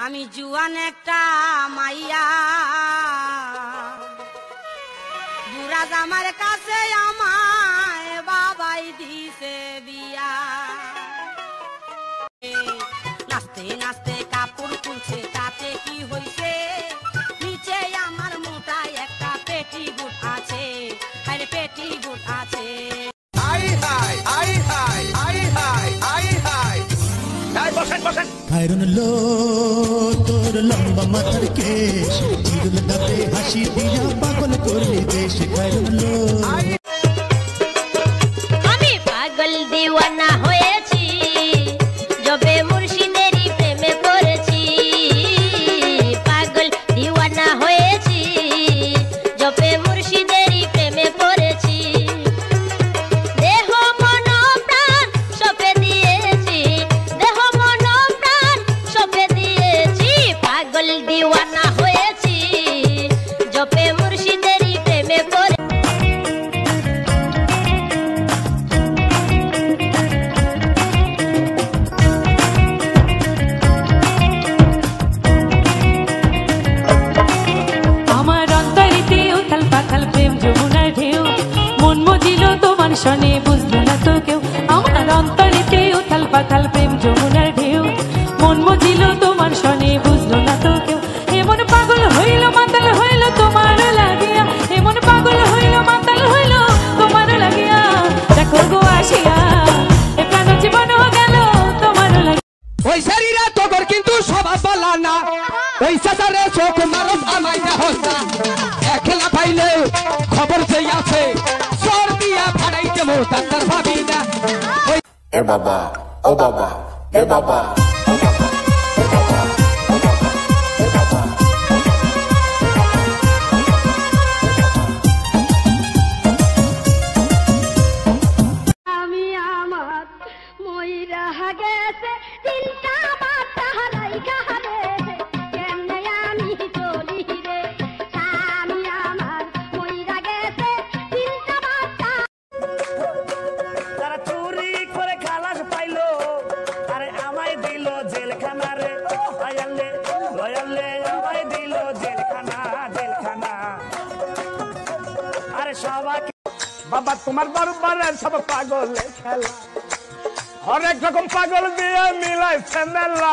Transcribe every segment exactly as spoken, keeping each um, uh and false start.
আমি জুয়ান একটা মাইয়া বুড়া জামার কাছে আমায় বাবাই দিছে বিয়া নাচতে নাচতে কাপড় খুলছে তাতে কি হইছে নিচে আমার মোটায় একটা পেটি বুট আছে আরে পেটি বুট আছে আই হাই আই হাই আই হাই আই হাই তাই বসেন বসেন খায়রন লো তোর লম্বা মাথার কেশ চিরুল দাঁতে হাসি দিয়া পাগল করলি দেশ খায়রন লো আমি পাগল দিওয়ানা হয়েছি জবে মুর্শিদেরই প্রেমে পড়েছি পাগল দিওয়ানা হয়েছি জবে মুর্শিদেরই প্রেমে পড়েছি দেহ মন প্রাণ সপে দিয়েছি দেহ মন প্রাণ সপে দিয়েছি পাগল দিওয়ানা হয়েছি জবে মুর্শিদেরই প্রেমে পড়েছি শনে বুঝলো না তো কেউ আমার অন্তরেতে উথাল পাথাল প্রেম যমুনার ঢেউ মন মজিল তোমার শনে বুঝলো না তো কেউ এমন পাগল হইল মাতাল হইল তোমার লাগিয়া এমন পাগল হইল মাতাল হইল তোমার লাগিয়া দেখো গো আসিয়া এ প্রাণ জীবন গেল তোমার লাগিয়া ওই শরীরে তোর কিন্তু স্বভাব বলা না ওই সাসারে চোখ মারস আমায় না হস্তা একলা পাইলে খবর যে আছে সর দিয়া ফাড়াইতে মোতার ভাবি না এ বাবা ও বাবা এ বাবা আমি আমার ময়রা গেছে চিন্তা বাতা রাইখা রে কেমনে আমি চলি রে আমি আমার ময়রা গেছে চিন্তা বাতা তারা চুরি করে খালাস পাইলো আরে আমায় দিল জেলখানা রে লয়ালে লয়ালে আমায় দিল জেলখানা জেলখানা আরে সবাই বাবা তোমার বারবার সব পাগল খেলা হরেক রকম পাগল দিয়ে মিলাইছে মেলা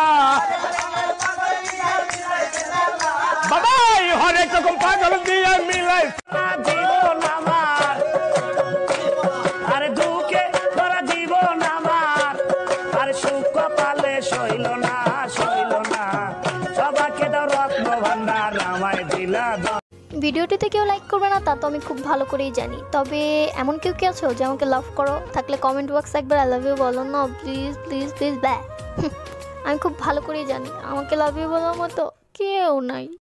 বাবা হরেক রকম পাগল দিয়ে মিলাইছে জীবন আমার আরে দুঃখে ধরা জীবন আমার আরে সুখ পালে সইল না সইল না সবাকে দাও রত্ন ভান্ডার আমায় দিলা ভিডিওটিতে কেউ লাইক করবে না তা তো আমি খুব ভালো করেই জানি, তবে এমন কেউ কি আছো যে আমাকে লাভ করো? থাকলে কমেন্ট বক্সে একবার আই লাভ ইউ বলো না প্লিজ প্লিজ প্লিজ। ব্যা আমি খুব ভালো করেই জানি আমাকে লাভ ইউ বলার মতো কেউ নাই।